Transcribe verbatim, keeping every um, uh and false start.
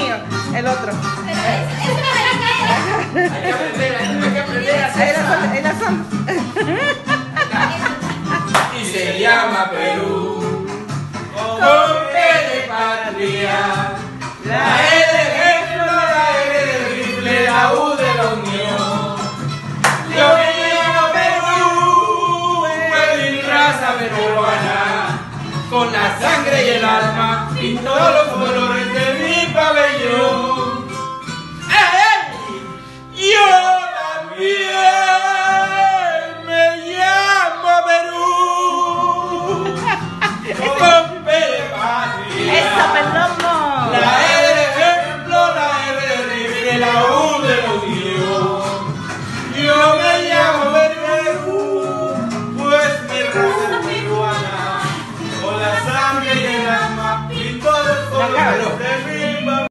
mío, el otro. Hay que aprender, hay que aprender a hacer Ahí la son. y se llama Perú, con P de patria, la E de ejemplo, la R de rifle, la U de la unión. Yo me llamo Perú, pueblo y raza peruana, con la sangre y el alma, y todos los colores.